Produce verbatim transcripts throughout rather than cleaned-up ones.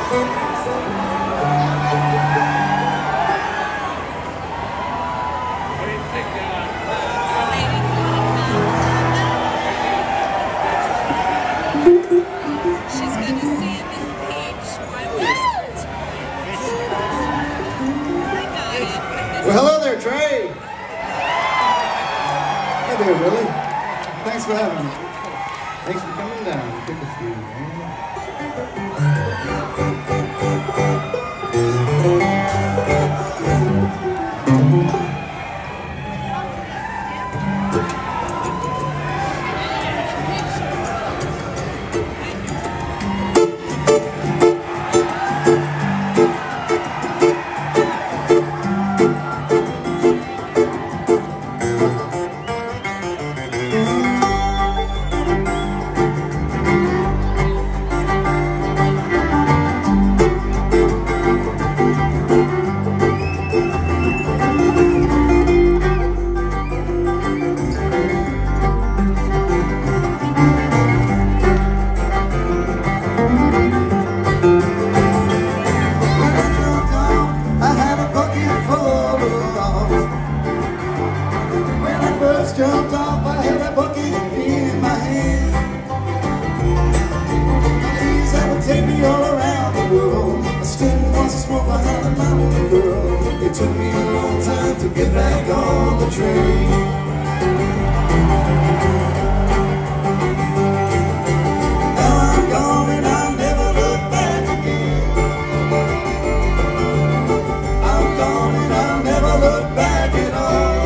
Well, hello there, Trey. Hey there, Willie. Thanks for having me. Thanks for coming down. Pick a few, man. Jumped off, I had a bucket in my hand. These that would take me all around the world. I still want to smoke behind the mountain, girl. It took me a long time to get back on the train. Now I'm gone and I'll never look back again. I'm gone and I'll never look back at all.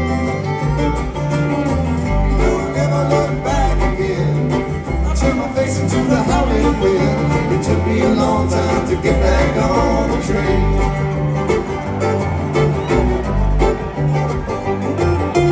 Into the howling wind. It took me a long time to get back on the train.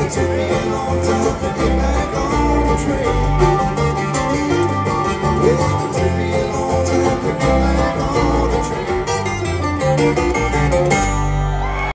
It took me a long time